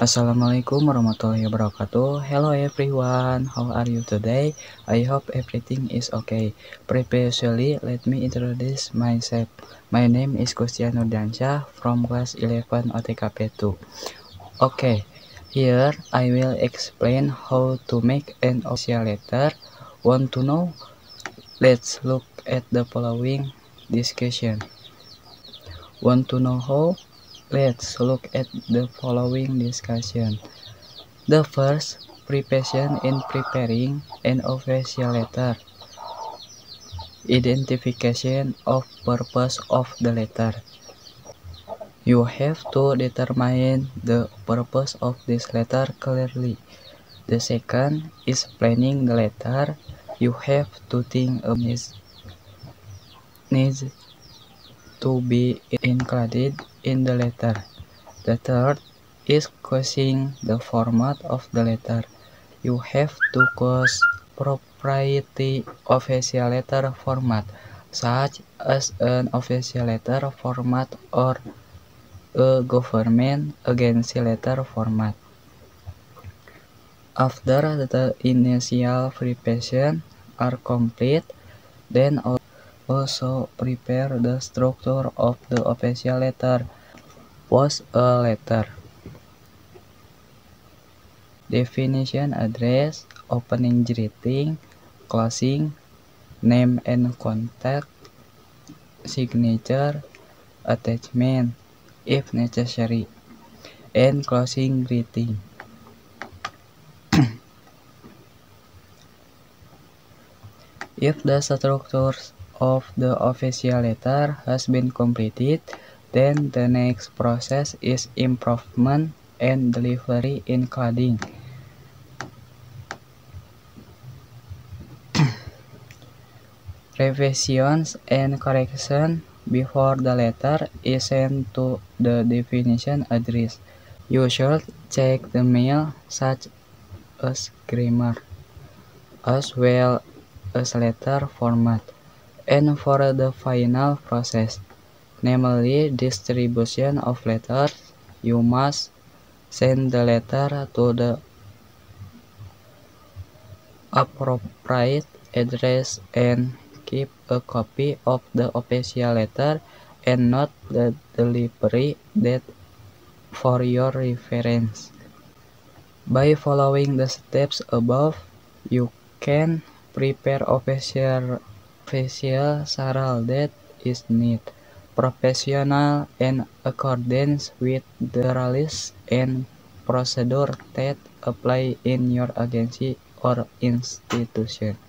Assalamualaikum warahmatullahi wabarakatuh. Hello everyone, how are you today? I hope everything is okay. Previously, let me introduce myself. My name is Kustian Nurdiansyah from class 11 OTKP 2. Okay, here I will explain how to make an official letter. Want to know? Let's look at the following discussion. Want to know how? Let's look at the following discussion. The first, preparation in preparing an official letter. Identification of purpose of the letter. You have to determine the purpose of this letter clearly. The second is planning the letter. You have to think of needs to be included in the letter. The third is choosing the format of the letter. You have to choose proprietary official letter format, such as an official letter format or a government agency letter format. After the initial preparation are complete, then also prepare the structure of the official letter. Post a letter. Definition, address, opening greeting, closing, name and contact, signature, attachment, if necessary, and closing greeting. If the structure of the official letter has been completed, then the next process is improvement and delivery, including revisions and correction before the letter is sent to the definition address. You should check the mail, such as grammar, as well as letter format. And for the final process, namely distribution of letters, you must send the letter to the appropriate address and keep a copy of the official letter and note the delivery date for your reference. By following the steps above, you can prepare official that is neat, professional, and accordance with the rules and procedure that apply in your agency or institution.